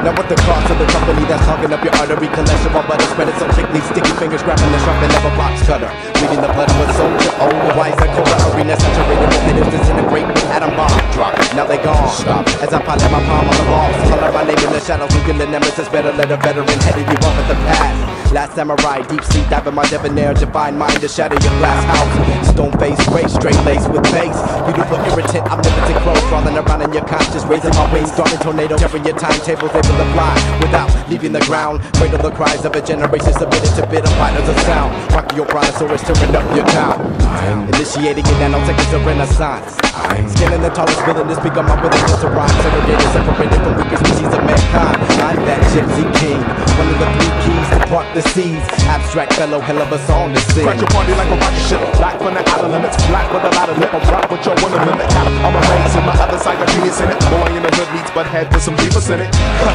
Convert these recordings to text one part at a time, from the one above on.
Now what the cost of the company that's clogging up your artery? Cholesterol butter spreading so thickly, sticky fingers grabbing the sharp and never box cutter. Reading the blood of a soldier, oh, why is that colder arena saturated with natives disintegrate with atom bomb? Drop, now they gone. Stop. As I pilot my palm on the walls, color my name in the shadows, looking the nemesis, better let a veteran headed you off at the past. Last samurai, deep sea diving my debonair, divine mind to shatter your glass house. Stone face, gray, straight lace with bass. Beautiful irritant, omnipotent clothes, crawling around in your conscious, raising my wings, starting tornado, tearing your timetables, able to fly without leaving the ground. Cradle the cries of a generation submitted to bitter fighters of sound. Rocky your brontosaurus, tearing up your town. Initiating in nanoseconds of renaissance. Scanning the tallest villain to speak on my willingness to rhyme. Segregated, separated from weaker species of mankind. I'm that gypsy king, one of the 3 keys to part the seas. Abstract fellow, hell of a song to sing. Crash your party like a rocket ship. Black from the outer limits, black with a lot of lip. I'm rock with your woman limit. I'm amazing, my other side got genius in it. Boy in the hood meets but head with some deepest in it.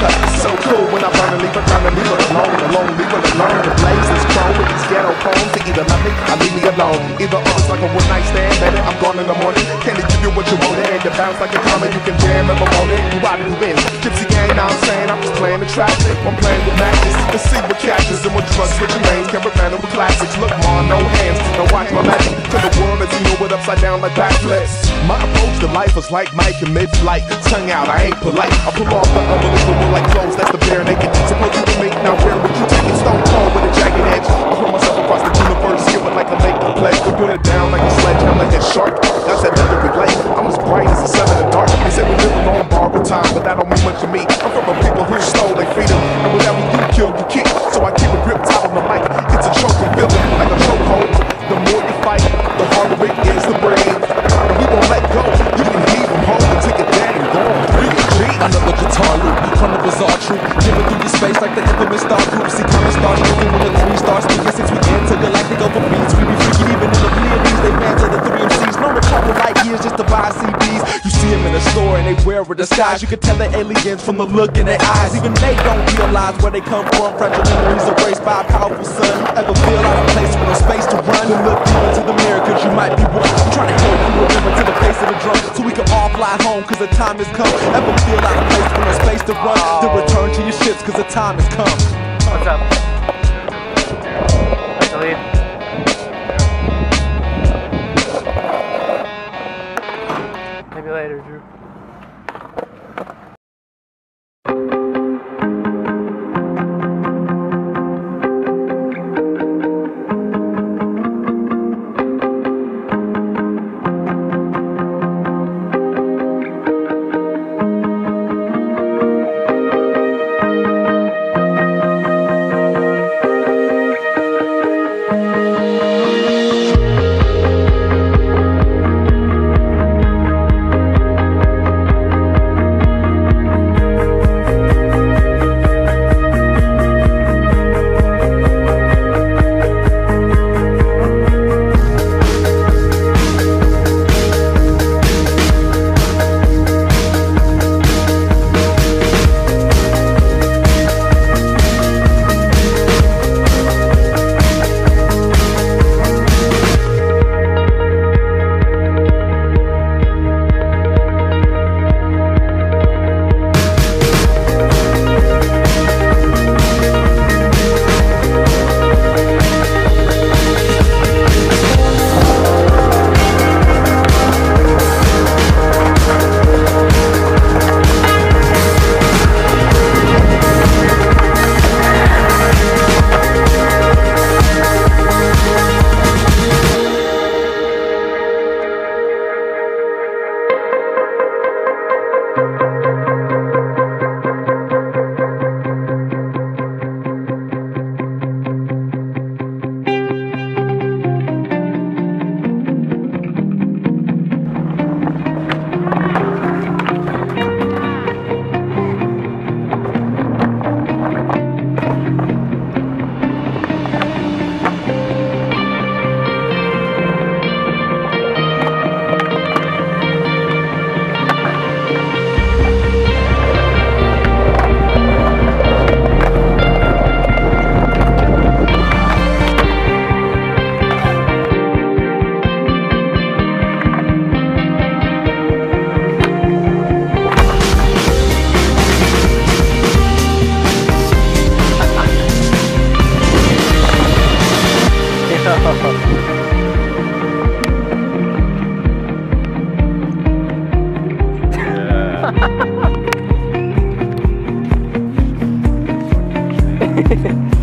So cool when I burn and leave it, learn and leave it alone. Alone, leave it alone. The blaze is strong with these ghetto poems. To either love me or leave me alone. Either or it's like a one night stand. Better I'm gone in the morning. Can't give you what you want and you bounce like a comet. You can jam if I'm on it. You ride and win. Gypsy gang, now I'm saying I'm just playing the track. I'm playing with matches. Let's see what catches and what drugs switching lanes. Can't prevent it with classics. Look, ma, no hands. Now watch my magic. To the world as you know it upside down like backflips. My approach to life was like Mike in mid-flight. Tongue out, I ain't polite. I pull off the unbelievable like clothes. That's the bare naked. Suppose you can make now where would you take it? Stone cold with a jagged edge. I throw myself across the universe. Give it like a lake to pledge. To put it down like a sledgehammer like a shark. That's that legendary light. I'm as bright as the sun in the dark. They say we live alone, borrowed time, but that don't mean much to me. I'm from a people who stole their freedom, and whatever you kill, you keep. So I keep a grip tight on the mic. It's a choking building like a chokehold. The more you fight, the harder it is to breathe. And we won't let go. You can heave them home and take it down and go on. Another guitar loop from the bizarre troop, giving through the space like the infamous star group. See common stars moving when the 3 stars speaking. Since we intergalactic over beats, we be freaking even in the Pleiades. They man to the 3 MCs. No recording light years just to buy CDs. You see them in the store and they wear a disguise. You can tell they're aliens from the look in their eyes. Even they don't realize where they come from. Fragile memories erased by a powerful sun. Ever feel out of place with no space to run? And look deep into the mirror cause you might be one. I'm trying to help you remember to the face of the drum, so we can all fly home cause the time has come. Ever feel out of place with no space to run? Then return to your ships cause the time has come. What's up? Like to leave? Maybe later, Drew. Yeah.